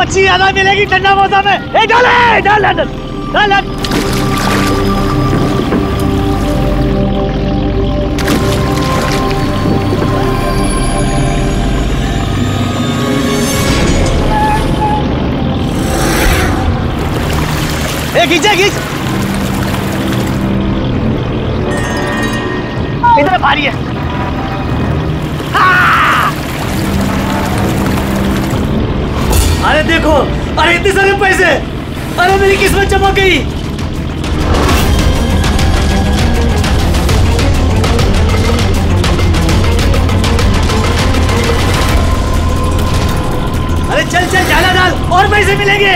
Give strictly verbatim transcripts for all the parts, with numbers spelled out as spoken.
मच्छी ज्यादा मिलेगी ठंडा मौसम में। ए डाले डाल डाल डाल। ए खींचे खींच। इधर भारी है। अरे देखो, अरे इतने सारे पैसे, अरे मेरी किस्मत चमक गई। अरे चल चल जाला डाल, और पैसे मिलेंगे।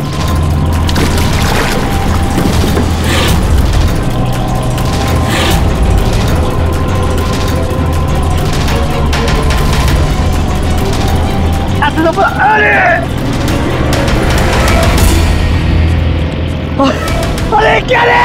अरे अरे क्या रे?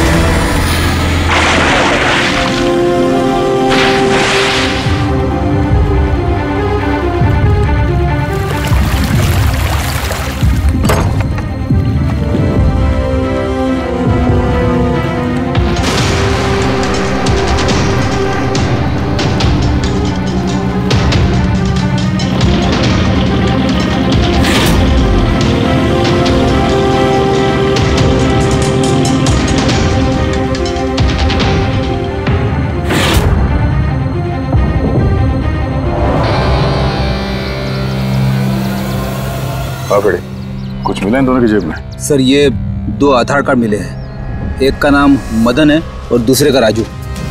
कुछ मिला इन दोनों की जेब में? सर ये दो आधार कार्ड मिले हैं, एक का नाम मदन है और दूसरे का राजू।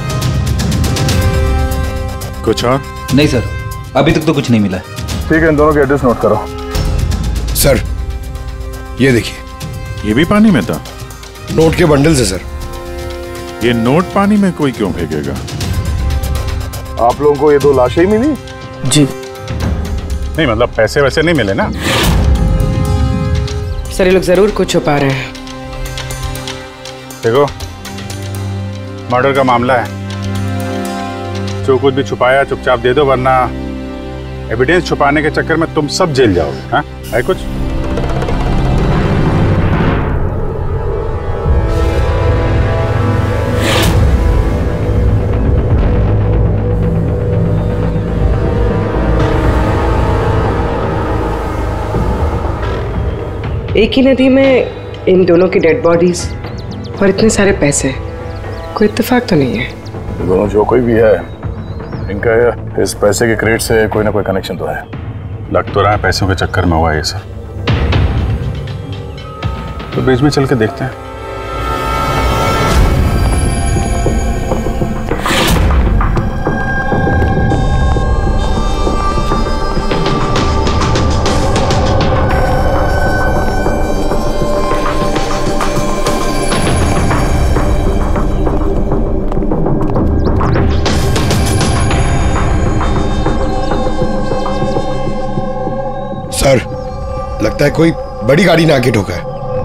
कुछ और? नहीं सर, अभी तक तो कुछ नहीं मिला है। ठीक है, इन दोनों के एड्रेस नोट करो। सर ये देखिए, ये भी पानी में था? नोट के बंडल से सर। ये नोट पानी में कोई क्यों फेंकेगा? आप लोगों को ये दो लाशें ही मिली? जी नहीं, मतलब पैसे वैसे नहीं मिले ना? सर ये लोग जरूर कुछ छुपा रहे हैं। देखो, मर्डर का मामला है, जो कुछ भी छुपाया चुपचाप दे दो, वरना एविडेंस छुपाने के चक्कर में तुम सब जेल जाओगे। हाँ, है कुछ? एक ही नदी में इन दोनों की डेड बॉडीज और इतने सारे पैसे, कोई इत्तेफाक तो नहीं है? दोनों जो कोई भी है, इनका इस पैसे के क्रेट से कोई ना कोई कनेक्शन तो है। लग तो रहा है पैसों के चक्कर में हुआ है ये सब। तो बीच में चल के देखते हैं। सर लगता है कोई बड़ी गाड़ी ने आके ठोका है।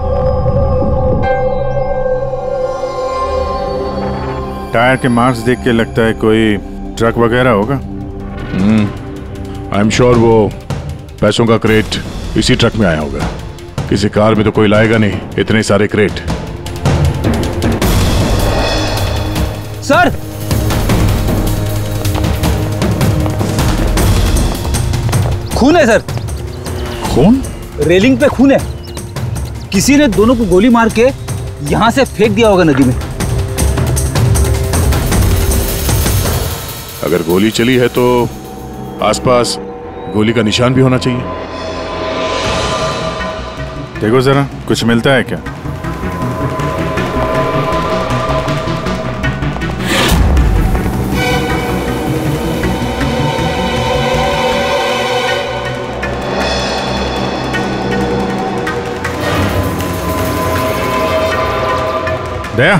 टायर के मार्क्स देख के लगता है कोई ट्रक वगैरह होगा। हम्म, आई एम श्योर वो पैसों का क्रेट इसी ट्रक में आया होगा। किसी कार में तो कोई लाएगा नहीं इतने सारे क्रेट। सर खून है सर। खून? रेलिंग पे खून है। किसी ने दोनों को गोली मार के यहां से फेंक दिया होगा नदी में। अगर गोली चली है तो आसपास गोली का निशान भी होना चाहिए। देखो जरा, कुछ मिलता है क्या? दया,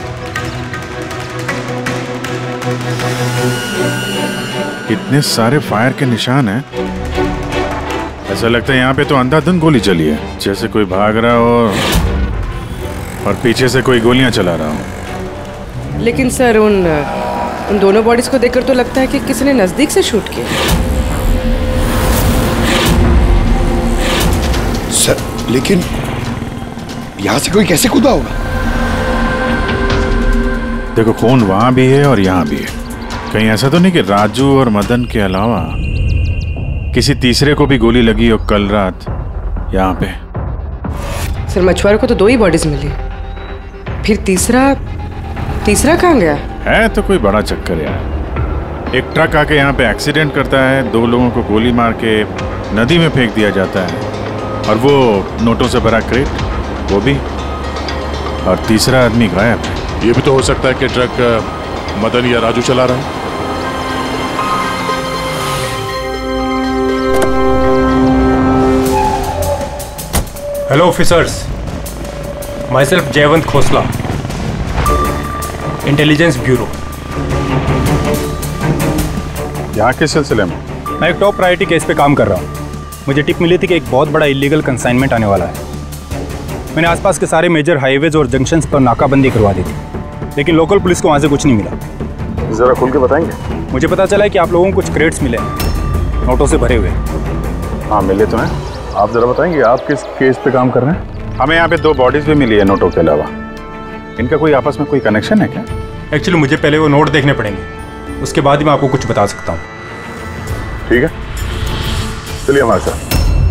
इतने सारे फायर के निशान हैं। ऐसा लगता है यहाँ पे तो अंधाधुंध गोली चली है, जैसे कोई भाग रहा हो और पीछे से कोई गोलियां चला रहा हो। लेकिन सर उन उन दोनों बॉडीज को देखकर तो लगता है कि किसी ने नजदीक से शूट किया। लेकिन यहां से कोई कैसे कूदा होगा? देखो, खून वहां भी है और यहाँ भी है। कहीं ऐसा तो नहीं कि राजू और मदन के अलावा किसी तीसरे को भी गोली लगी हो कल रात यहाँ पे? सर, मछुआरों को तो दो ही बॉडीज मिली, फिर तीसरा तीसरा कहाँ गया? है तो कोई बड़ा चक्कर यार। एक ट्रक आके यहाँ पे एक्सीडेंट करता है, दो लोगों को गोली मार के नदी में फेंक दिया जाता है, और वो नोटों से भरा क्रेट वो भी, और तीसरा आदमी गायब है। ये भी तो हो सकता है कि ट्रक मदन या राजू चला रहा है। Hello officers, myself Jaywant Khosla, intelligence bureau. यहाँ के सिलसिले में? मैं एक टॉप प्रायोरिटी केस पे काम कर रहा हूँ। मुझे टिप मिली थी कि एक बहुत बड़ा इलीगल कंसाइनमेंट आने वाला है। मैंने आसपास के सारे मेजर हाईवेज और जंक्शंस पर नाकाबंदी करवा दी थी, लेकिन लोकल पुलिस को वहाँ से कुछ नहीं मिला। जरा खुल के बताएंगे? मुझे पता चला है कि आप लोगों को कुछ क्रेट्स मिले हैं, नोटों से भरे हुए। हाँ, मिले तो हैं। आप जरा बताएंगे आप किस केस पे काम कर रहे हैं? हमें यहाँ पे दो बॉडीज भी मिली है नोटों के अलावा। इनका कोई आपस में कोई कनेक्शन है क्या? एक्चुअली मुझे पहले वो नोट देखने पड़ेंगे, उसके बाद ही मैं आपको कुछ बता सकता हूँ। ठीक है, चलिए हमारे साथ।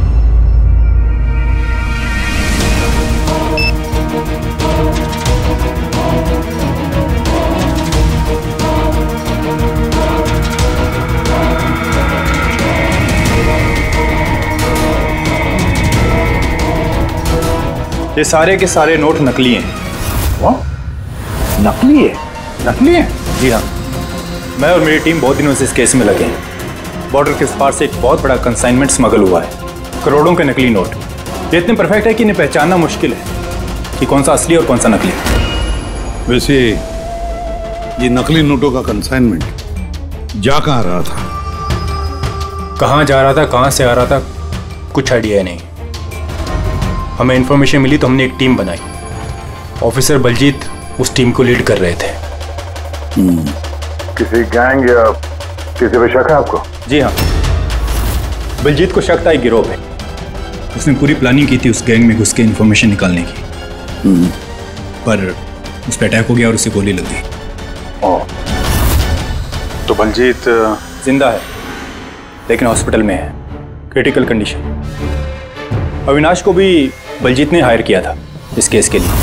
ये सारे के सारे नोट नकली हैं। वाह, नकली है? नकली है? जी हाँ, मैं और मेरी टीम बहुत दिनों से इस केस में लगे हैं। बॉर्डर के पार से एक बहुत बड़ा कंसाइनमेंट स्मगल हुआ है, करोड़ों के नकली नोट। ये इतने परफेक्ट है कि इन्हें पहचानना मुश्किल है कि कौन सा असली और कौन सा नकली। वैसे ये नकली नोटों का कंसाइनमेंट जा कहाँ रहा था? कहाँ जा रहा था, कहाँ से आ रहा था, कुछ आइडिया नहीं। हमें इन्फॉर्मेशन मिली तो हमने एक टीम बनाई। ऑफिसर बलजीत उस टीम को लीड कर रहे थे। किसी गैंग या किसी पे शक है आपको? जी हाँ, बलजीत को शक था एक गिरोह पे। उसने पूरी प्लानिंग की थी उस गैंग में घुस के इन्फॉर्मेशन निकालने की, पर उस पर अटैक हो गया और उसे गोली लग गई। ओह, तो बलजीत जिंदा है लेकिन हॉस्पिटल में है, क्रिटिकल कंडीशन। अविनाश को भी बलजीत ने हायर किया था इस केस के लिए,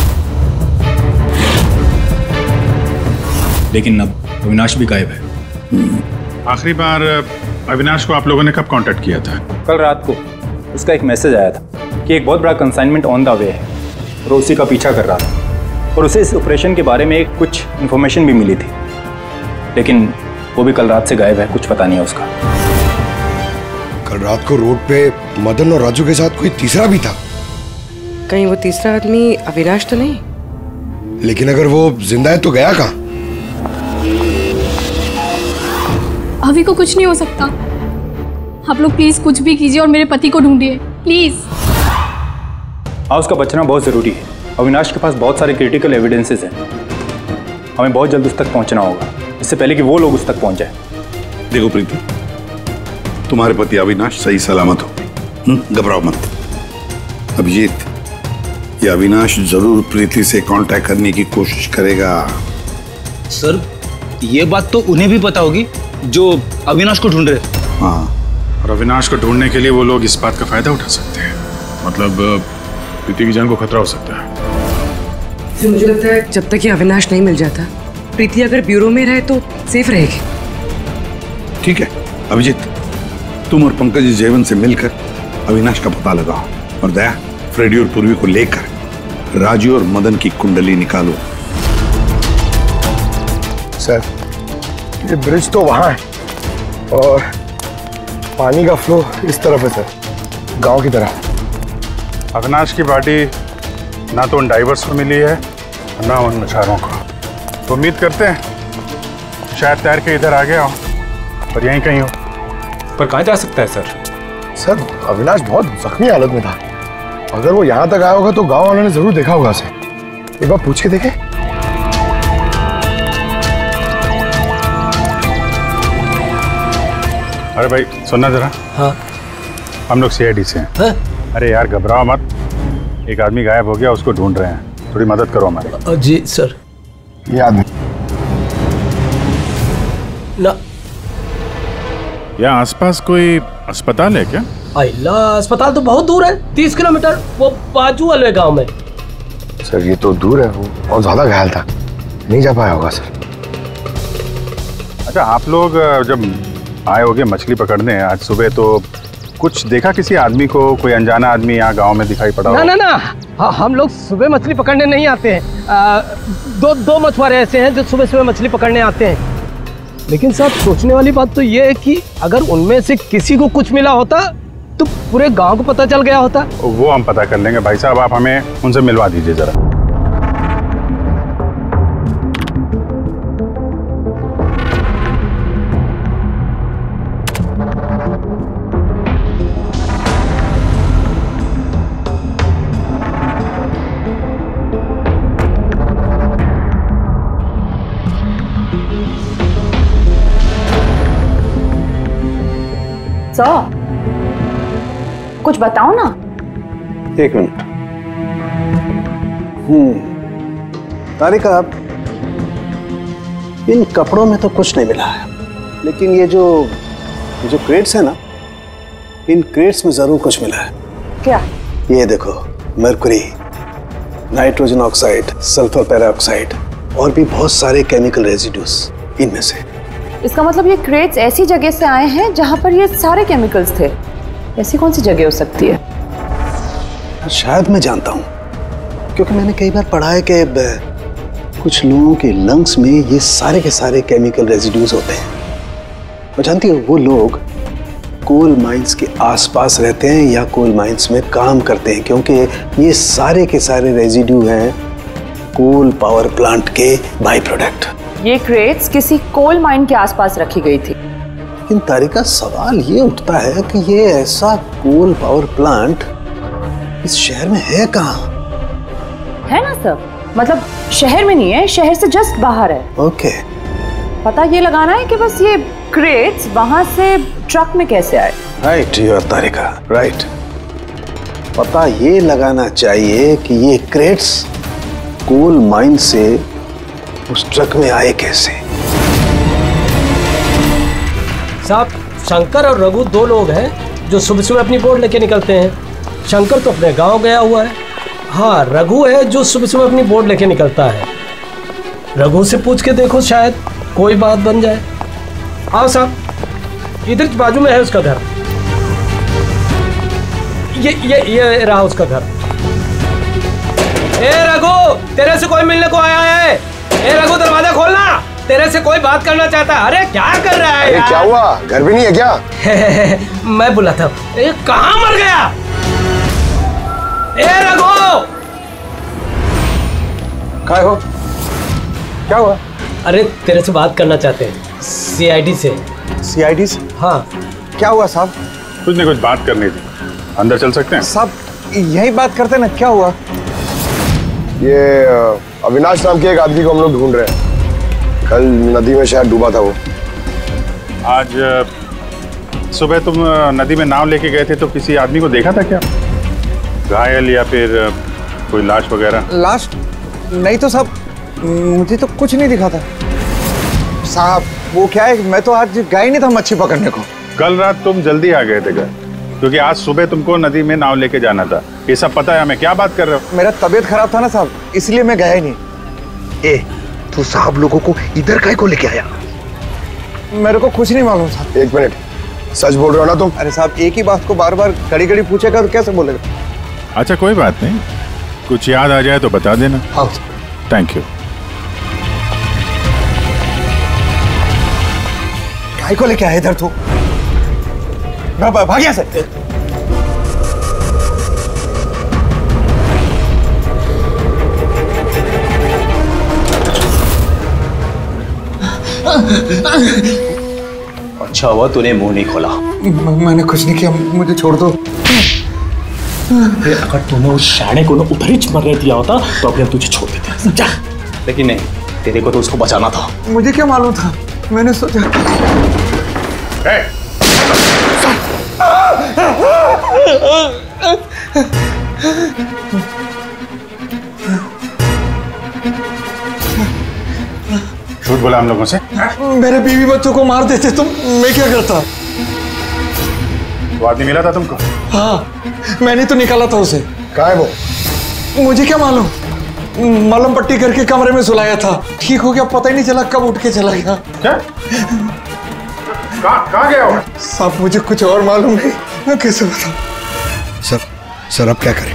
लेकिन अब अविनाश भी गायब है। आखिरी बार अविनाश को आप लोगों ने कब कांटेक्ट किया था? कल रात को उसका एक मैसेज आया था कि एक बहुत बड़ा कंसाइनमेंट ऑन द वे है और उसी का पीछा कर रहा था, और उसे इस ऑपरेशन के बारे में एक कुछ इन्फॉर्मेशन भी मिली थी, लेकिन वो भी कल रात से गायब है, कुछ पता नहीं है उसका। कल रात को रोड पे मदन और राजू के साथ कोई तीसरा भी था। कहीं वो तीसरा आदमी अविनाश तो नहीं? लेकिन अगर वो जिंदा है तो गया कहाँ? अभी को कुछ नहीं हो सकता। आप लोग प्लीज कुछ भी कीजिए और मेरे पति को ढूंढिए, प्लीज। हाँ, उसका बचना बहुत जरूरी है। अविनाश के पास बहुत सारे क्रिटिकल एविडेंसेस हैं, हमें बहुत जल्द उस तक पहुंचना होगा, इससे पहले कि वो लोग उस तक पहुंच जाए। देखो प्रीति, तुम्हारे पति अविनाश सही सलामत हो, घबराओ मत। अभिजीत, ये अविनाश जरूर प्रीति से कांटेक्ट करने की कोशिश करेगा। सर, ये बात तो उन्हें भी पता होगी जो अविनाश को ढूंढ रहे। हाँ, और अविनाश को ढूंढने के लिए वो लोग इस बात का फायदा उठा सकते हैं, मतलब प्रीति की जान को खतरा हो सकता है। तो मुझे लगता है जब तक ये अविनाश नहीं मिल जाता, प्रीति अगर ब्यूरो में रहे तो सेफ रहेगी। ठीक है अभिजीत, तुम और पंकज जयवंत से मिलकर अविनाश का पता लगाओ, और दया, फ्रेडी और पूर्वी को लेकर राजू और मदन की कुंडली निकालो। सर, ये ब्रिज तो वहां है और पानी का फ्लो इस तरफ है सर, गांव की तरफ। अविनाश की बॉडी ना तो उन डाइवर्स को मिली है ना उन मछुआरों को। तो उम्मीद करते हैं शायद तैर के इधर आ गया हो और यहीं कहीं हो। पर कहाँ जा सकता है सर? सर, अविनाश बहुत जख्मी हालत में था। अगर वो यहाँ तक आया होगा तो गांव वालों ने जरूर देखा होगा उसे। एक बार पूछ के देखे। अरे भाई सुनना जरा। हाँ, हम लोग सीआईडी से हैं। हाँ? अरे यार घबराओ मत, एक आदमी गायब हो गया, उसको ढूंढ रहे हैं, थोड़ी मदद करो हमारी। जी सर। ये आदमी ना यहाँ आसपास कोई अस्पताल है क्या? अल्लाह, अस्पताल तो बहुत दूर है, तीस किलोमीटर, वो बाजू वाले गांव में। सर ये तो दूर है, वो और ज्यादा घायल था, नहीं जा पाया होगा सर। अच्छा, आप लोग जब आए होगे मछली पकड़ने आज सुबह, तो कुछ देखा किसी आदमी को? कोई अनजाना आदमी यहाँ गांव में दिखाई पड़ा? ना ना ना, हाँ, हम लोग सुबह मछली पकड़ने नहीं आते हैं। आ, दो दो मछुआरे ऐसे हैं जो सुबह सुबह मछली पकड़ने आते हैं। लेकिन साहब, सोचने वाली बात तो ये है कि अगर उनमें से किसी को कुछ मिला होता तो पूरे गांव को पता चल गया होता। वो हम पता कर लेंगे भाई साहब, आप हमें उनसे मिलवा दीजिए जरा। सो, कुछ बताओ ना। एक मिनट। हम्म तारिका, इन कपड़ों में तो कुछ नहीं मिला है, लेकिन ये जो ये जो क्रेट्स है ना, इन क्रेट्स में जरूर कुछ मिला है। क्या? ये देखो, mercury, nitrogen oxide, sulphur peroxide और भी बहुत सारे केमिकल रेजिड्यूज इनमें से। इसका मतलब ये क्रेट्स ऐसी जगह से आए हैं जहां पर ये सारे केमिकल्स थे। ऐसी कौन सी जगह हो सकती है? शायद मैं जानता हूँ, क्योंकि मैंने कई बार पढ़ा है कि कुछ लोगों के लंग्स में ये सारे के सारे केमिकल रेजिड्यूज होते हैं। और जानती हो, वो लोग कोल माइंस के आसपास रहते हैं या कोल माइंस में काम करते हैं, क्योंकि ये सारे के सारे रेजिड्यू हैं कोल पावर प्लांट के बाई प्रोडक्ट। ये क्रेट्स किसी कोल माइन के आसपास रखी गई थी। लेकिन तारिका, सवाल ये उठता है कि ये ऐसा कोल पावर प्लांट इस शहर में है कहाँ? है ना सर, मतलब शहर में नहीं है, शहर से जस्ट बाहर है। ओके। पता ये लगाना है कि बस ये क्रेट्स वहां से ट्रक में कैसे आए। Right your Tarika, right. पता ये लगाना चाहिए कि ये क्रेट्स कोल माइन से उस ट्रक में आए कैसे। साहब, शंकर और रघु दो लोग हैं जो सुबह सुबह अपनी बोट लेके निकलते हैं। शंकर तो अपने गांव गया हुआ है। हाँ, रघु है जो सुबह सुबह अपनी बोट लेके निकलता है। रघु से पूछ के देखो, शायद कोई बात बन जाए। आओ साहब, इधर बाजू में है उसका घर। ये ये ये रहा उसका घर। ए रघु, तेरे से कोई मिलने को आया है। ए रघु, दरवाजा खोलना, तेरे से कोई बात करना चाहता है। अरे क्या कर रहा है? अरे क्या हुआ, घर भी नहीं है क्या? मैं बुलाता हूँ। ए, कहाँ मर गया? ए रघु, क्या हो? क्या हुआ? अरे तेरे से बात करना चाहते हैं, सीआईडी से। सीआईडी से? हाँ। क्या हुआ साहब? कुछ नहीं, कुछ बात करनी थी। अंदर चल सकते हैं? साहब यही बात करते ना, क्या हुआ? ये अविनाश नाम के एक आदमी को हम लोग ढूंढ रहे हैं। कल नदी में शायद डूबा था वो। आज सुबह तुम नदी में नाव लेके गए थे, तो किसी आदमी को देखा था क्या? घायल या फिर कोई लाश वगैरह? लाश नहीं तो साहब, मुझे तो कुछ नहीं दिखा था साहब। वो क्या है, मैं तो आज गया ही नहीं था मच्छी पकड़ने को। कल रात तुम जल्दी आ गए थे घर, क्योंकि आज सुबह तुमको नदी में नाव लेके जाना था। ये सब पता है हमें, क्या बात कर रहे हो? मेरा तबीयत खराब था ना साहब, इसलिए मैं गया ही नहीं। ए, तू साहब लोगों को इधर काहे को लेके आया? मेरे को कुछ नहीं मालूम साहब। एक मिनट, सच बोल रहे हो ना तुम? अरे साहब, एक ही बात को बार बार घड़ी घड़ी पूछेगा तो कैसे बोलेगा? अच्छा कोई बात नहीं, कुछ याद आ जाए तो बता देना। हाँ। Thank you. काहे को लेके आया इधर तू? भाग यहाँ से। अच्छा हुआ तूने मुंह नहीं खोला। मैंने कुछ नहीं किया, मुझे छोड़ दो। अगर तूने उस शाणे को ना उधर ही मरने दिया होता तो अभी हम तुझे छोड़ देते। जा। लेकिन नहीं, तेरे को तो उसको बचाना था। मुझे क्या मालूम था, मैंने सोचा। झूठ बोला हम लोगों से? मेरे बीवी बच्चों को मार देते तुम, मैं क्या करता? वो आदमी मिला था तुमको? हाँ, मैंने तो निकाला था उसे। कहाँ है वो? मुझे क्या मालूम, मलम पट्टी करके कमरे में सुलाया था, ठीक हो गया, पता ही नहीं चला कब उठ के चला गया। क्या? कहाँ कहाँ गया वो? साहब मुझे कुछ और मालूम नहीं, मैं कैसे बताऊं? सर सर अब क्या करें?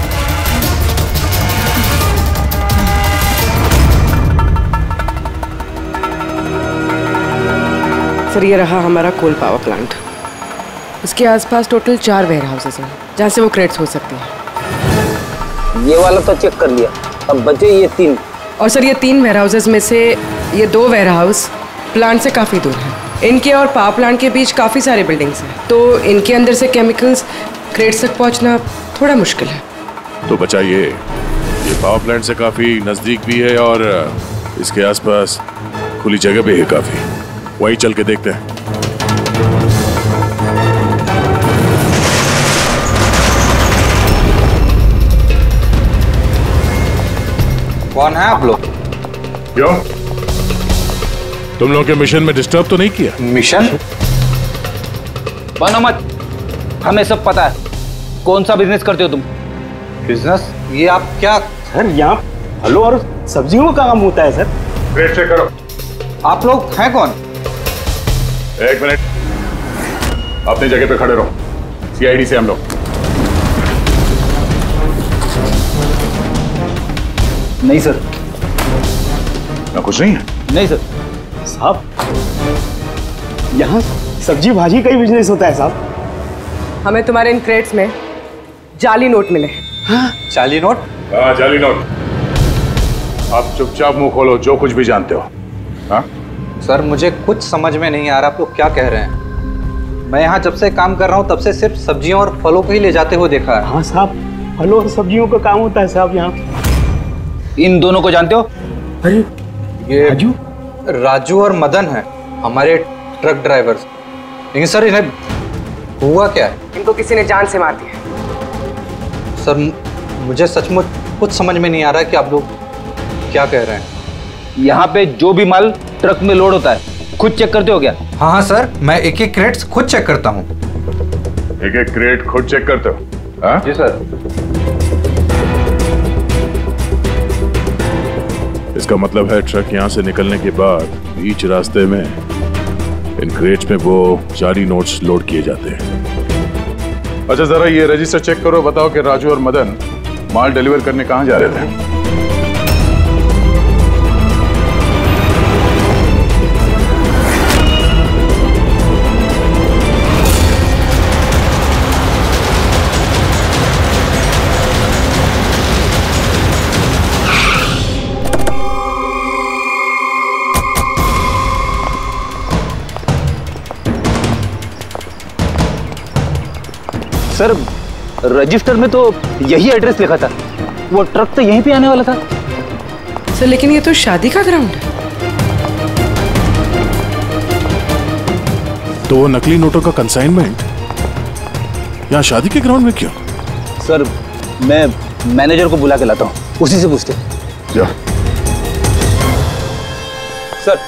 सर ये रहा हमारा कोल पावर प्लांट। इसके आसपास टोटल चार वेयर हाउसेस हैं जहाँ से वो क्रेट्स हो सकती हैं। ये वाला तो चेक कर लिया, अब बचे ये तीन। और सर ये तीन वेयर हाउसेस में से ये दो वेयर हाउस प्लांट से काफ़ी दूर हैं। इनके और पावर प्लांट के बीच काफ़ी सारे बिल्डिंग्स हैं, तो इनके अंदर से केमिकल्स क्रेट्स तक पहुँचना थोड़ा मुश्किल है। तो बचा ये ये पावर प्लांट से काफ़ी नज़दीक भी है और इसके आसपास खुली जगह भी है काफ़ी, वही चल के देखते हैं। कौन है आप लोग? क्यों? तुम लोगों के मिशन में डिस्टर्ब तो नहीं किया? मिशन? बनो मत, हमें सब पता है। कौन सा बिजनेस करते हो तुम? बिजनेस? ये आप क्या? सर यहाँ फलों और सब्जियों का काम होता है सर। वेट चेक करो। आप लोग हैं कौन? एक मिनट, अपनी जगह पे खड़े रहो। सीआईडी से हम लोग। नहीं सर। ना कुछ नहीं है? नहीं सर। साहब यहाँ सब्जी भाजी का ही बिजनेस होता है साहब। हमें तुम्हारे इन क्रेट्स में जाली नोट मिले। हाँ? जाली नोट? हाँ जाली नोट। आप चुपचाप मुंह खोलो, जो कुछ भी जानते हो। हाँ? सर मुझे कुछ समझ में नहीं आ रहा आप लोग क्या कह रहे हैं। मैं यहाँ जब से काम कर रहा हूँ तब से सिर्फ सब्जियों और फलों को ही ले जाते हुए देखा है। हाँ साहब, फलों और सब्जियों का काम होता है साहब यहाँ। इन दोनों को जानते हो? अरे ये राजू राजू और मदन है, हमारे ट्रक ड्राइवर्स। लेकिन सर इन्हें हुआ क्या है? इनको किसी ने जान से मार दिया। सर मुझे सचमुच कुछ समझ में नहीं आ रहा कि आप लोग क्या कह रहे हैं। यहाँ पे जो भी माल ट्रक में लोड होता है खुद चेक करते हो क्या? हाँ हाँ सर, मैं एक एक क्रेट्स खुद चेक करता हूँ। एक एक क्रेट खुद चेक करते हो? हाँ? जी सर। इसका मतलब है ट्रक यहाँ से निकलने के बाद बीच रास्ते में इन क्रेट्स में वो जाली नोट्स लोड किए जाते हैं। अच्छा जरा ये रजिस्टर चेक करो, बताओ कि राजू और मदन माल डिलीवर करने कहाँ जा रहे थे? सर रजिस्टर में तो यही एड्रेस लिखा था, वो ट्रक तो यहीं पे आने वाला था। सर लेकिन ये तो शादी का ग्राउंड है। तो वो नकली नोटों का कंसाइनमेंट यहाँ शादी के ग्राउंड में क्यों? सर मैं मैनेजर को बुला के लाता हूँ, उसी से पूछते। जा। सर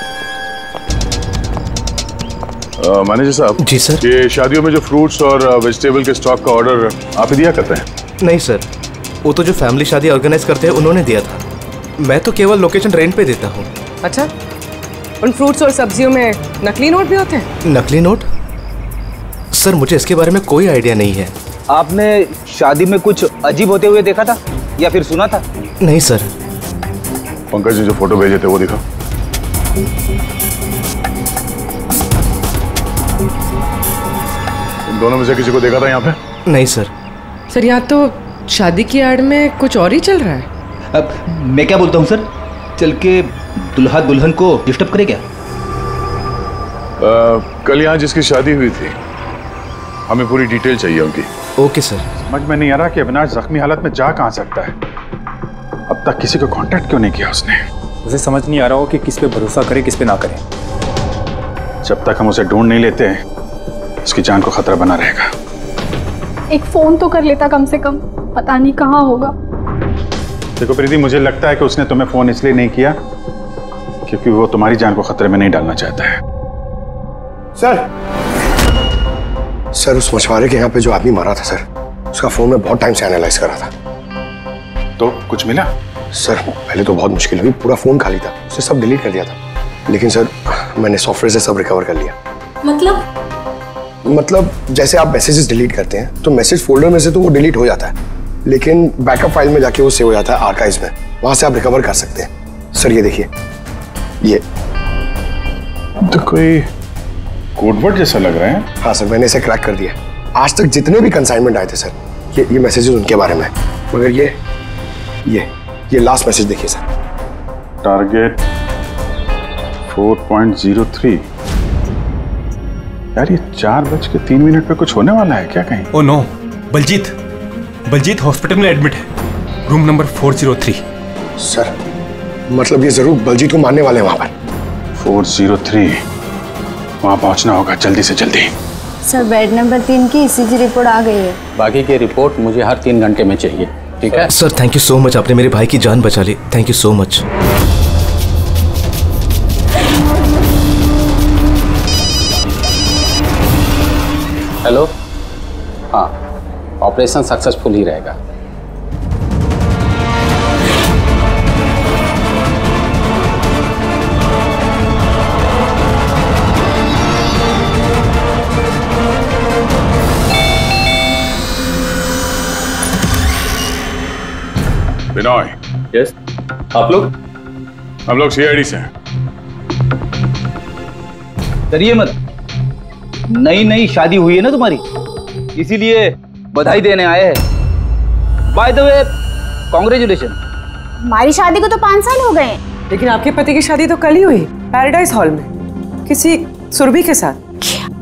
मैनेजर साहब। जी सर। ये शादियों में जो फ्रूट्स और वेजिटेबल के स्टॉक का ऑर्डर आप ही दिया करते हैं? नहीं सर, वो तो जो फैमिली शादी ऑर्गेनाइज करते हैं उन्होंने दिया था, मैं तो केवल लोकेशन रेंट पे देता हूँ। अच्छा, उन फ्रूट्स और सब्जियों में नकली नोट भी होते हैं? नकली नोट? सर मुझे इसके बारे में कोई आइडिया नहीं है। आपने शादी में कुछ अजीब होते हुए देखा था या फिर सुना था? नहीं सर। पंकज ने जो फोटो भेजे थे वो दिखाओ। इन दोनों में से किसी को देखा था यहाँ पे? नहीं सर। सर यहाँ तो शादी की आड़ में कुछ और ही चल रहा है। अब मैं क्या बोलता हूँ सर, चल के दुल्हा दुल्हन को डिस्टर्ब करे क्या? आ, कल यहाँ जिसकी शादी हुई थी हमें पूरी डिटेल चाहिए उनकी। Okay sir. समझ में नहीं आ रहा कि अविनाश जख्मी हालत में जा कहाँ सकता है। अब तक किसी को कांटेक्ट क्यों नहीं किया उसने? उसे समझ नहीं आ रहा हो कि किस पे भरोसा करे किस पे ना करे। जब तक हम उसे ढूंढ नहीं लेते उसकी जान को खतरा बना रहेगा। एक फोन तो कर लेता कम से कम, पता नहीं कहाँ होगा। देखो प्रीति, मुझे लगता है कि उसने तुम्हें फोन इसलिए नहीं किया क्योंकि वो तुम्हारी जान को खतरे में नहीं डालना चाहता है। सर सर उस मछुआरे के यहाँ पे जो आदमी मारा था सर, उसका फोन में बहुत टाइम से एनालाइज कर रहा था। तो कुछ मिला? सर पहले तो बहुत मुश्किल हुई, पूरा फोन खाली था, उसे सब डिलीट कर दिया था। लेकिन सर मैंने सॉफ्टवेयर से सब रिकवर कर लिया। मतलब मतलब जैसे आप मैसेजेस डिलीट करते हैं तो मैसेज फोल्डर में से तो वो डिलीट हो जाता है, लेकिन बैकअप फाइल में जाके वो सेव हो जाता है आर्काइव्स में, वहां से आप रिकवर कर सकते हैं। सर ये देखिए, ये तो कोई कोडवर्ड जैसा लग रहा है। हाँ सर, मैंने इसे क्रैक कर दिया। आज तक जितने भी कंसाइनमेंट आए थे सर, ये ये मैसेजेस उनके बारे में है। मगर ये ये ये लास्ट मैसेज देखिए sir, target four point zero three. यार ये चार बज के तीन मिनट पे कुछ होने वाला है क्या कहीं? Oh no, Baljeet Baljeet hospital में एडमिट है, room number four zero three. Sir मतलब ये जरूर बलजीत को मारने वाले हैं वहां पर। फोर ज़ीरो थ्री, वहां पहुंचना होगा जल्दी से जल्दी। सर बेड नंबर तीन की ईसीजी रिपोर्ट आ गई है। बाकी की रिपोर्ट मुझे हर तीन घंटे में चाहिए, ठीक है? Sir thank you so much, आपने मेरे भाई की जान बचा ली, thank you so much. Hello, हाँ, ऑपरेशन सक्सेसफुल ही रहेगा। बिनॉय। यस, आप लोग? हम लोग सीआईडी से हैं। डरिए मत, नई नई शादी हुई है ना तुम्हारी, इसीलिए बधाई देने आए हैं। By the way, congratulation. हमारी शादी को तो पाँच साल हो गए, लेकिन आपके पति की शादी तो कल ही हुई, पैराडाइज हॉल में, किसी सुरभि के साथ।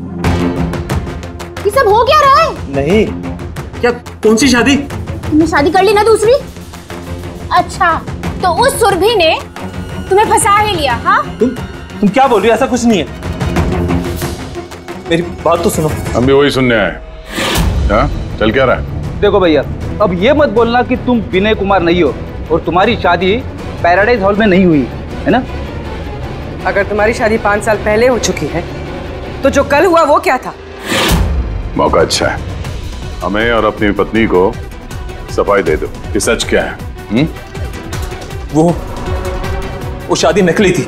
ये सब हो क्या रहा है? नहीं, क्या कौन सी शादी? तुमने शादी कर ली ना दूसरी? अच्छा, तो उस सुरभि ने तुम्हें फंसा ही लिया? हाँ, तुम तुम क्या बोल रही हो? ऐसा कुछ नहीं है, मेरी बात तो सुनो। हम भी वही सुनने आए। हाँ, चल क्या रहा है? देखो भैया, अब ये मत बोलना कि तुम विनय कुमार नहीं हो और तुम्हारी शादी पैराडाइज हॉल में नहीं हुई है ना? अगर तुम्हारी शादी पाँच साल पहले हो चुकी है तो जो कल हुआ वो क्या था? मौका अच्छा है, हमें और अपनी पत्नी को सफाई दे दो कि सच क्या है। हुँ? वो वो शादी नकली थी।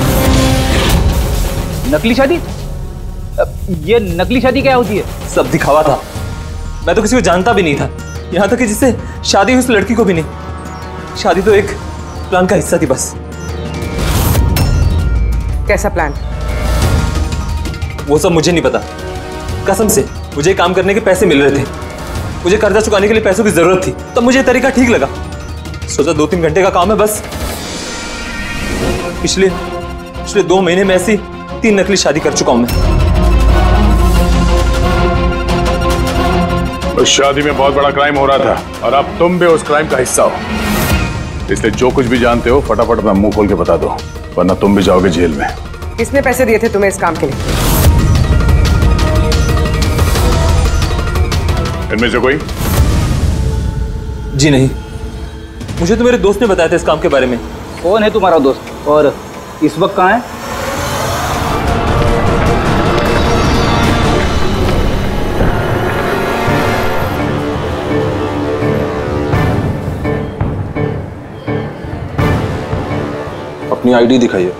नकली शादी? ये नकली शादी क्या होती है? सब दिखावा था, मैं तो किसी को जानता भी नहीं था, यहाँ तक कि जिससे शादी हुई उस लड़की को भी नहीं। शादी तो एक प्लान का हिस्सा थी बस। कैसा प्लान? वो सब मुझे नहीं पता, कसम से। मुझे काम करने के पैसे मिल रहे थे, मुझे कर्जा चुकाने के लिए पैसों की जरूरत थी, तब मुझे तरीका ठीक लगा। सोचा दो तीन घंटे का काम है बस। पिछले पिछले दो महीने में ऐसी तीन नकली शादी कर चुका हूं मैं। उस शादी में बहुत बड़ा क्राइम हो रहा था और अब तुम भी उस क्राइम का हिस्सा हो, इसलिए जो कुछ भी जानते हो फटाफट अपना मुंह खोल के बता दो, वरना तुम भी जाओगे जेल में। किसने पैसे दिए थे तुम्हें इस काम के लिए? इनमें से कोई? जी नहीं, मुझे तो मेरे दोस्त ने बताया था इस काम के बारे में। कौन है तुम्हारा दोस्त और इस वक्त कहाँ है? अपनी आईडी दिखाइए,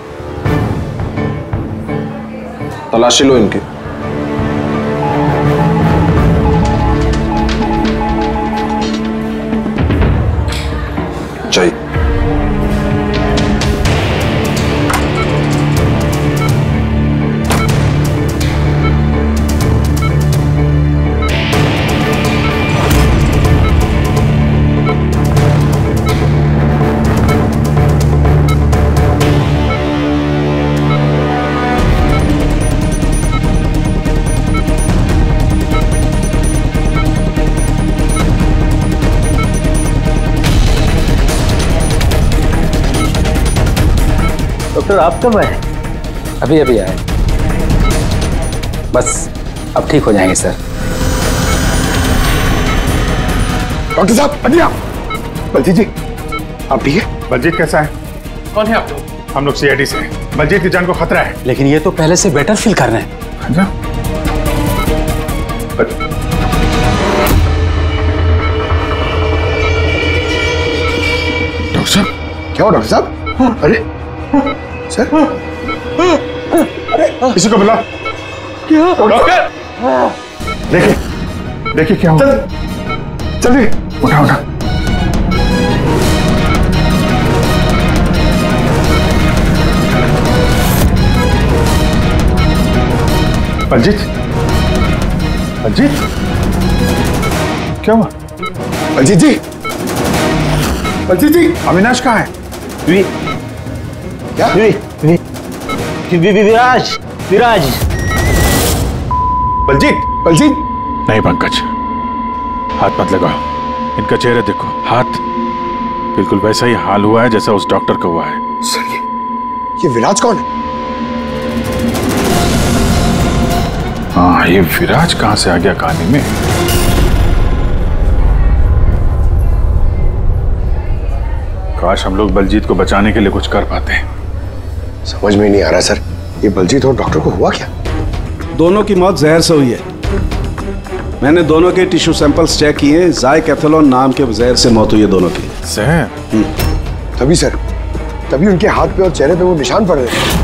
तलाशी लो इनकी। चाहिए डॉक्टर, आप कब आए? अभी अभी आए, बस अब ठीक हो जाएंगे सर। डॉक्टर साहब हटिए। बलजीत जी आप ठीक है? बलजीत कैसा है? कौन है आप लोग? हम लोग सीआईडी से हैं। बलजीत की जान को खतरा है। लेकिन ये तो पहले से बेटर फील कर रहे हैं। अच्छा। डॉक्टर साहब क्या हो डॉक्टर साहब? अरे सर अरे किसी को बुला। क्या डॉक्टर देखिए देखिए क्या हुआ। जल्दी उठा उठा। बलजीत बलजीत क्या हुआ? बलजीत जी बलजीत जी अविनाश कहाँ है? वी क्या वी वी वी विराज विराज बलजीत बलजीत नहीं पंकज, हाथ मत लगाओ। इनका चेहरा देखो, हाथ बिल्कुल वैसा ही हाल हुआ है जैसा उस डॉक्टर का हुआ है। सर ये ये विराज कौन है? हाँ ये विराज कहां से आ गया कहानी में? काश हम लोग बलजीत को बचाने के लिए कुछ कर पाते। समझ में नहीं आ रहा सर, ये बलजीत और डॉक्टर को हुआ क्या? दोनों की मौत जहर से हुई है। मैंने दोनों के टिश्यू सैंपल्स चेक किए, ज़ाइकैथोलोन नाम के जहर से मौत हुई है दोनों की। जहर? तभी सर, तभी उनके हाथ पे और चेहरे पे वो निशान पड़ रहे थे।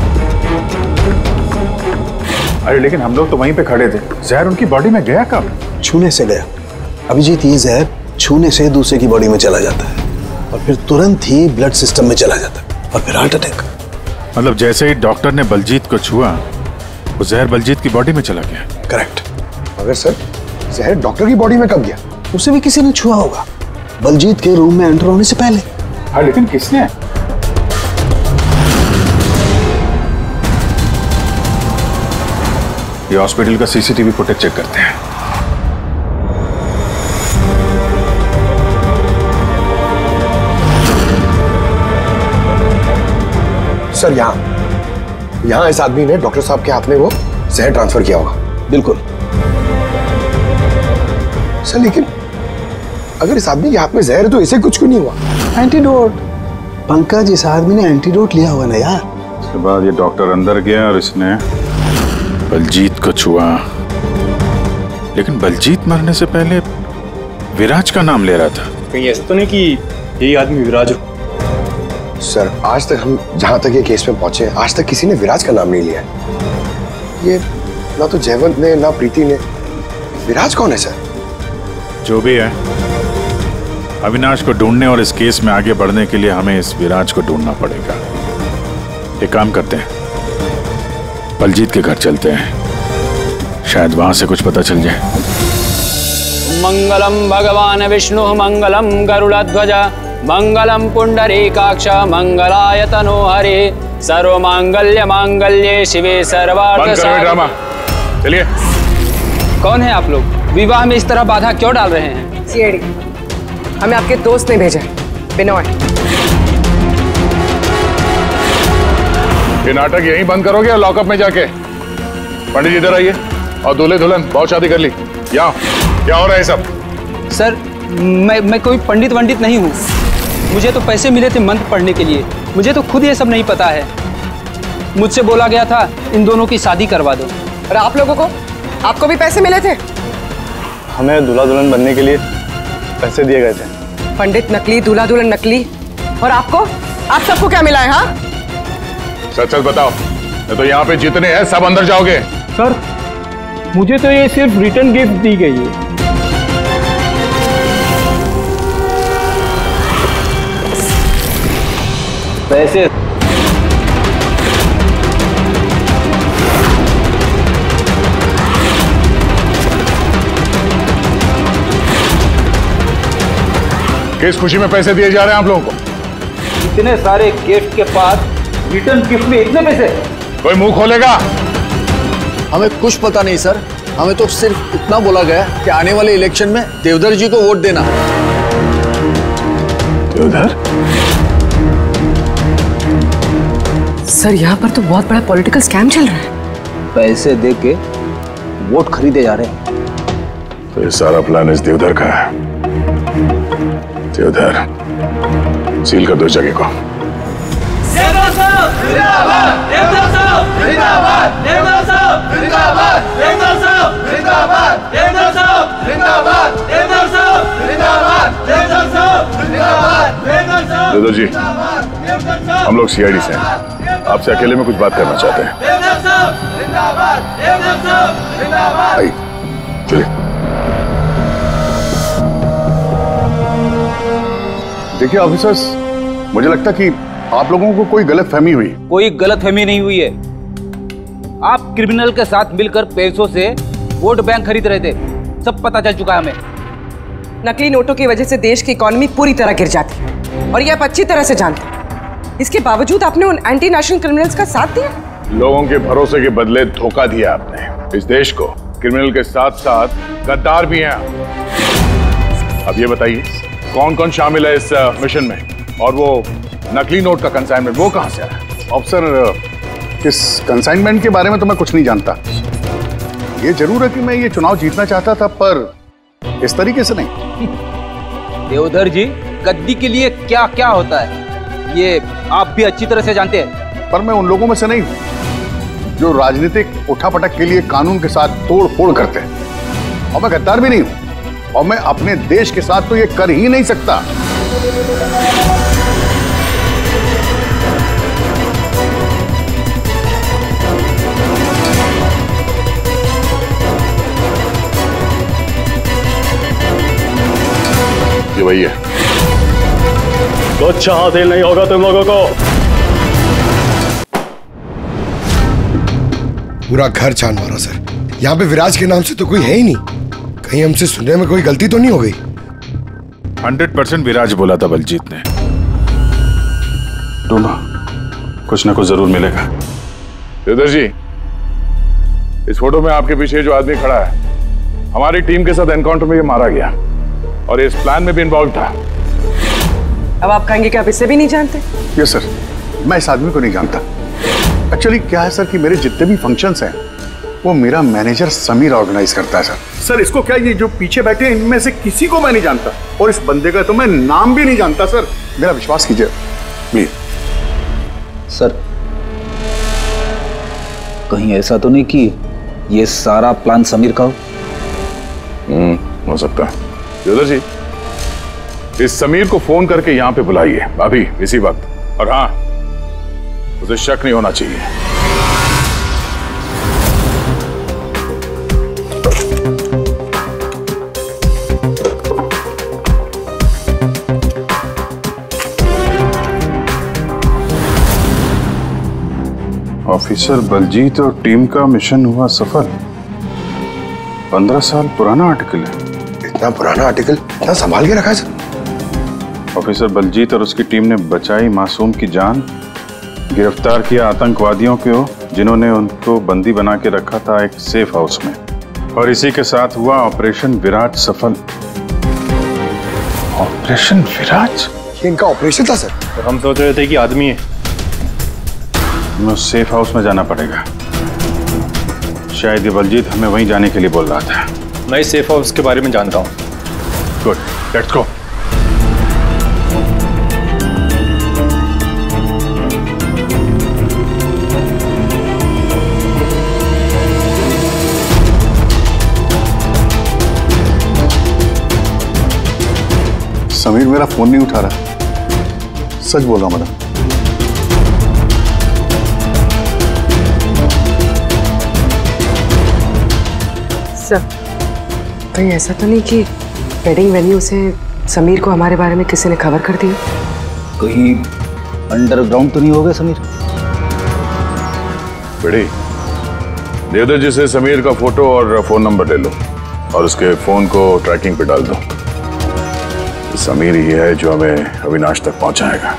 अरे लेकिन हम लोग तो वहीं पे खड़े थे, जहर उनकी बॉडी में गया कब? छूने से गया। अभिजीत ये जहर छूने से दूसरे की बॉडी में चला जाता है और फिर तुरंत ही ब्लड सिस्टम में चला जाता है और फिर हार्ट अटैक। मतलब जैसे ही डॉक्टर ने बलजीत को छुआ वो जहर बलजीत की बॉडी में चला गया। करेक्ट। मगर सर जहर डॉक्टर की बॉडी में कब गया? उसे भी किसी ने छुआ होगा बलजीत के रूम में एंटर होने से पहले। हाँ लेकिन किसने? ये हॉस्पिटल का सीसीटीवी फुटेज चेक करते हैं। सर यहाँ यहाँ इस आदमी ने डॉक्टर साहब के हाथ में वो जहर ट्रांसफर किया होगा। बिल्कुल। सर लेकिन अगर इस आदमी के हाथ में जहर है तो इसे कुछ क्यों नहीं हुआ? एंटीडोट। पंकज इस आदमी ने एंटीडोट लिया हुआ ना यार। उसके बाद ये डॉक्टर अंदर गया और इसने बलजीत को छुआ। लेकिन बलजीत मरने से पहले विराज का नाम ले रहा था। कहीं ऐसा तो नहीं कि यही आदमी विराज हो? सर आज तक हम जहां तक ये केस में पहुंचे आज तक किसी ने विराज का नाम नहीं लिया है। ये ना तो जयवंत ने ना प्रीति ने। विराज कौन है सर? जो भी है, अविनाश को ढूंढने और इस केस में आगे बढ़ने के लिए हमें इस विराज को ढूंढना पड़ेगा। एक काम करते हैं, बलजीत के घर चलते हैं, शायद वहां से कुछ पता चल जाए। मंगलम भगवान विष्णु मंगलम गरुड़ध्वज मंगलम पुंडरीकाक्ष मंगलाय तनोहरे सर्व मांगल्य मांगल्ये शिवे सर्वार्थ ड्रामा। चलिए। कौन है आप लोग? विवाह में इस तरह बाधा क्यों डाल रहे हैं? सीआईडी, हमें आपके दोस्त ने भेजा। बिनोय, ये नाटक यहीं बंद करोगे या लॉकअप में जाके? पंडित इधर आइए और दूल्हे दुल्हन बहुत शादी कर ली। यहाँ क्या हो रहा है सब? सर मैं मैं कोई पंडित वंडित नहीं हूँ। मुझे तो पैसे मिले थे मंत्र पढ़ने के लिए। मुझे तो खुद ये सब नहीं पता है। मुझसे बोला गया था इन दोनों की शादी करवा दो। और आप लोगों को? आपको भी पैसे मिले थे? हमें दूल्हा दुल्हन बनने के लिए पैसे दिए गए थे। पंडित नकली, दूल्हा दुल्हन नकली। और आपको? आप सबको क्या मिला है? हाँ सच सच बताओ, तो यहाँ पे जितने हैं सब अंदर जाओगे। सर मुझे तो ये सिर्फ रिटर्न गिफ्ट दी गई है। पैसे किस खुशी में पैसे दिए जा रहे हैं आप लोगों को? इतने सारे गिफ्ट के बाद रिटर्न गिफ्ट में इतने पैसे? कोई मुंह खोलेगा? हमें कुछ पता नहीं सर, हमें तो सिर्फ इतना बोला गया कि आने वाले इलेक्शन में देवधर जी को वोट देना है। देवधर? सर यहाँ पर तो बहुत बड़ा पॉलिटिकल स्कैम चल रहा है। पैसे दे के वोट खरीदे जा रहे हैं। तो ये सारा प्लान इस देवधर का है। उधर सील कर दो जगह को। देवदास साहब जिंदाबाद, देवदास साहब जिंदाबाद, देवदास साहब जिंदाबाद, देवदास साहब जिंदाबाद, देवदास साहब जिंदाबाद, देवदास साहब जिंदाबाद, देवदास साहब जिंदाबाद, देवदास साहब। देवदास जी, हम लोग सीआईडी से हैं, आपसे अकेले में कुछ बात करना चाहते हैं। देवदास साहब जिंदाबाद, देवदास साहब जिंदाबाद। आई, चलिए। देखिए ऑफिसर्स, मुझे लगता कि आप लोगों को कोई गलत फहमी हुई। कोई गलत फहमी नहीं हुई है। आप क्रिमिनल के साथ मिलकर पैसों से वोट बैंक खरीद रहे थे, सब पता चल चुका है हमें। नकली नोटों की वजह से देश की इकोनॉमी पूरी तरह गिर जाती है और ये आप अच्छी तरह से जानते हैं। इसके बावजूद आपने उन एंटी नेशनल क्रिमिनल्स का साथ दिया। लोगों के भरोसे के बदले धोखा दिया आपने इस देश को। क्रिमिनल के साथ साथ गद्दार भी हैं। अब ये बताइए कौन कौन शामिल है इस मिशन में, और वो नकली नोट का कंसाइनमेंट वो कहां से आया? ऑफिसर, इस कंसाइनमेंट के बारे में तो मैं कुछ नहीं जानता। ये जरूर है कि मैं ये चुनाव जीतना चाहता था, पर इस तरीके से नहीं। देवधर जी, गद्दी के लिए क्या क्या होता है ये आप भी अच्छी तरह से जानते हैं। पर मैं उन लोगों में से नहीं हूं जो राजनीतिक उठापटक के लिए कानून के साथ तोड़ फोड़ करते हैं, और मैं गद्दार भी नहीं हूं, और मैं अपने देश के साथ तो ये कर ही नहीं सकता। ये वही है। कुछ हासिल नहीं होगा तुम लोगों को। पूरा घर छान मारा सर। यहाँ पे विराज के नाम से तो कोई है ही नहीं। कहीं हमसे सुनने में कोई गलती तो नहीं हो गई? हंड्रेड परसेंट विराज बोला था बलजीत ने। ढूंढो, कुछ ना कुछ जरूर मिलेगा। देवधर जी, इस फोटो में आपके पीछे जो आदमी खड़ा है, हमारी टीम के साथ एनकाउंटर में ये मारा गया और इस प्लान में भी इन्वॉल्व था। अब आप कहेंगे कि आप इसे भी नहीं जानते? यस सर, मैं इस आदमी को नहीं जानता। एक्चुअली क्या है सर कि मेरे जितने भी फंक्शंस हैं वो मेरा मैनेजर समीर ऑर्गेनाइज करता है सर। सर इसको क्या, ये जो पीछे बैठे हैं इनमें से किसी को मैं नहीं जानता, और इस बंदे का तो मैं नाम भी नहीं जानता सर। मेरा विश्वास कीजिए प्लीज। सर कहीं ऐसा तो नहीं कि ये सारा प्लान समीर का हो? हम्म, हो सकता है। देवधर जी, इस समीर को फोन करके यहां पे बुलाइए अभी इसी वक्त, और हाँ, उसे शक नहीं होना चाहिए। ऑफिसर बलजीत और टीम का मिशन हुआ सफल। पंद्रह साल पुराना आर्टिकल है। इतना पुराना आर्टिकल इतना संभाल के रखा है सर? ऑफिसर बलजीत और उसकी टीम ने बचाई मासूम की जान, गिरफ्तार किया आतंकवादियों को जिन्होंने उनको बंदी बना के रखा था एक सेफ हाउस में, और इसी के साथ हुआ ऑपरेशन विराज सफल। ऑपरेशन विराज? ये इनका ऑपरेशन था सर? तो हम सोच रहे थे कि आदमी है। हमें उस सेफ हाउस में जाना पड़ेगा। शायद ये बलजीत हमें वहीं जाने के लिए बोल रहा था। मैं इस सेफ हाउस के बारे में जानता हूँ। Good, let's go. समीर मेरा फोन नहीं उठा रहा, सच बोल रहा हूं मैडम। सर, कहीं ऐसा तो नहीं कि वेडिंग वेन्यू से समीर को हमारे बारे में किसी ने खबर कर दी? कहीं अंडरग्राउंड तो नहीं हो गया समीर? बेटी, देवधर जी से समीर का फोटो और फोन नंबर ले लो और उसके फोन को ट्रैकिंग पे डाल दो। समीर ही है जो हमें अविनाश तक पहुंचाएगा।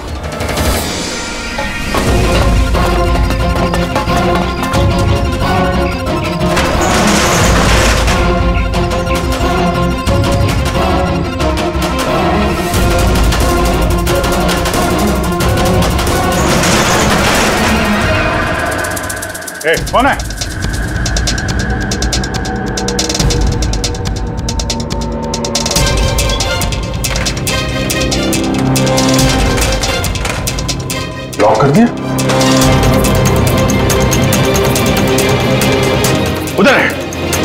ए, कौन है? कर दिया? उधर है।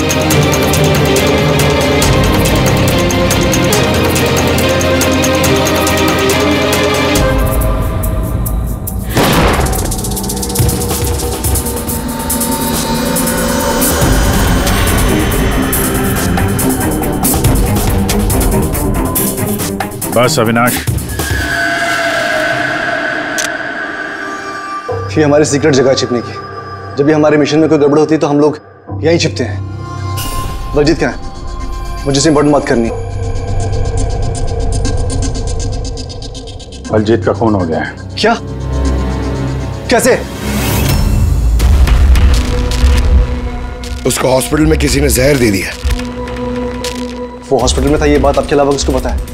बस अविनाश, ये हमारी सीक्रेट जगह छिपने की। जब भी हमारे मिशन में कोई गड़बड़ होती है तो हम लोग यहीं छिपते हैं। बलजीत क्या है? मुझे से इंपॉर्टेंट बात करनी। बलजीत का खून हो गया है। क्या? कैसे? उसको हॉस्पिटल में किसी ने जहर दे दिया। वो हॉस्पिटल में था, ये बात आपके अलावा किसको पता है?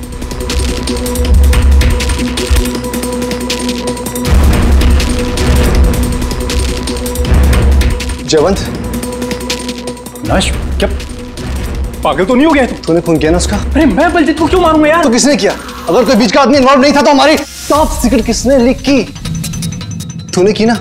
जयवंत, नाश, क्या पागल तो नहीं हो गया तू? तूने खून किया ना उसका? अरे मैं बलजीत को क्यों मारूंगा यार? तो किसने किया? अगर कोई बीच का आदमी इन्वॉल्व नहीं था तो हमारी टॉप सीक्रेट किसने लीक की? तूने की ना?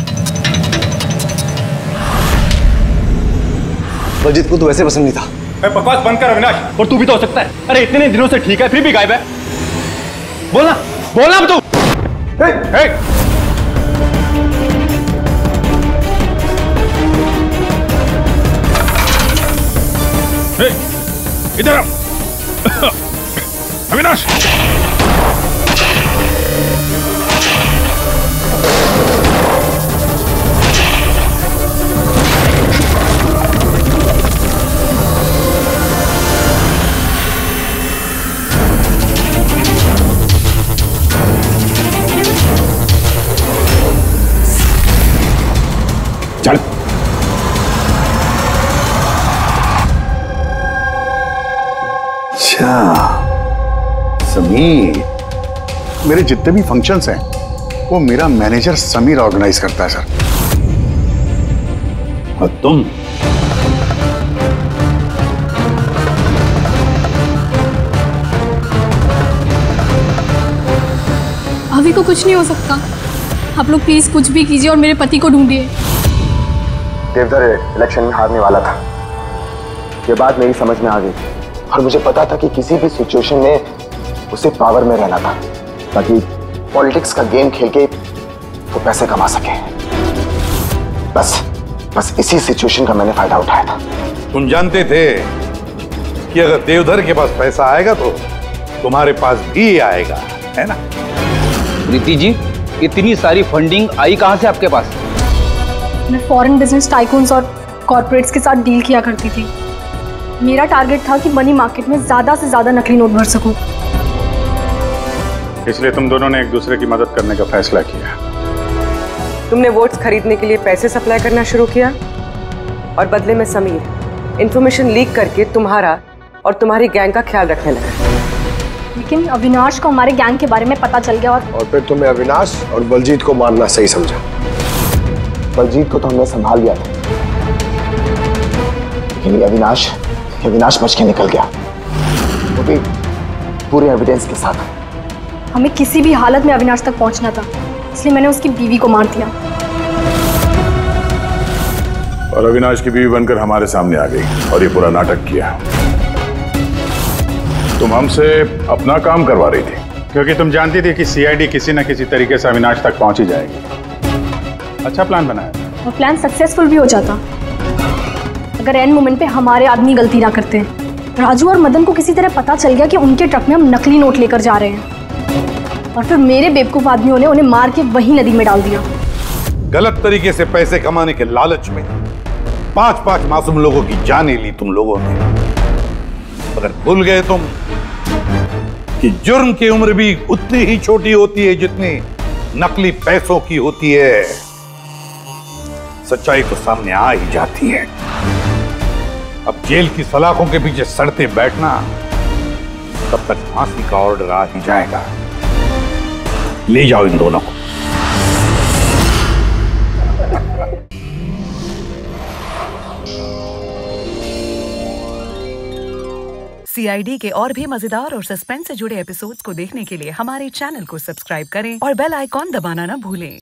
बलजीत को तो वैसे पसंद नहीं था। मैं बकवास बंद कर अविनाश, और तू भी तो हो सकता है। अरे इतने दिनों से ठीक है, फिर भी गायब है। बोलना बोलना अब तू। हे, हे। हे, इधर आओ। अविनाश, चल। अच्छा समीर, मेरे जितने भी फंक्शंस हैं वो मेरा मैनेजर समीर ऑर्गेनाइज करता है सर। और तुम? अभी को कुछ नहीं हो सकता। आप लोग प्लीज कुछ भी कीजिए और मेरे पति को ढूंढिए। देवधर इलेक्शन में हारने वाला था, ये बात मेरी समझ में आ गई और मुझे पता था कि किसी भी सिचुएशन में उसे पावर में रहना था ताकि पॉलिटिक्स का गेम खेल के वो पैसे कमा सके। बस बस इसी सिचुएशन का मैंने फायदा उठाया था। तुम जानते थे कि अगर देवधर के पास पैसा आएगा तो तुम्हारे पास भी आएगा, है ना? प्रीति जी, इतनी सारी फंडिंग आई कहां से आपके पास? मैं फॉरेन बिजनेस टाइकून्स और कॉर्पोरेट्स के साथ डील किया करती थी। मेरा टारगेट था कि मनी मार्केट में ज्यादा से ज्यादा नकली नोट भर सकूं। इसलिए तुम दोनों ने एक दूसरे की मदद करने का फैसला किया। तुमने वोट्स खरीदने के लिए पैसे सप्लाई करना शुरू किया और बदले में समीर इंफॉर्मेशन लीक करके तुम्हारा और तुम्हारी गैंग का ख्याल रखने लगा। लेकिन अविनाश को हमारे गैंग के बारे में पता चल गया और और फिर तुमने अविनाश और बलजीत को मारना सही समझा। बलजीत को तो हमने संभाल लिया था, लेकिन अविनाश अविनाश बच के निकल गया, वो भी पूरे एविडेंस के साथ। हमें किसी भी हालत में अविनाश तक पहुंचना था, इसलिए मैंने उसकी बीवी को मार दिया। और अविनाश की बीवी बनकर हमारे सामने आ गई और ये पूरा नाटक किया। तुम हमसे अपना काम करवा रही थी क्योंकि तुम जानती थी कि सीआईडी किसी न किसी तरीके से अविनाश तक पहुंच ही जाएगी। अच्छा प्लान बनाया और प्लान सक्सेसफुल भी हो जाता अगर एंड मोमेंट पे हमारे आदमी गलती ना करते। राजू और मदन को किसी तरह पता चल गया कि उनके ट्रक में हम नकली नोट लेकर जा रहे हैं और फिर मेरे बेवकूफ आदमियों ने उन्हें मार के वही नदी में डाल दिया। गलत तरीके से पैसे कमाने के लालच में पांच पांच मासूम लोगों की जानें ली तुम लोगों ने। अगर भूल गए तुम कि जुर्म की उम्र भी उतनी ही छोटी होती है जितनी नकली पैसों की होती है। सच्चाई तो सामने आ ही जाती है। अब जेल की सलाखों के पीछे सड़ते बैठना, तब तक फांसी का ऑर्डर आ ही जाएगा। ले जाओ इन दोनों को। सीआईडी के और भी मजेदार और सस्पेंस से जुड़े एपिसोड्स को देखने के लिए हमारे चैनल को सब्सक्राइब करें और बेल आइकॉन दबाना ना भूलें।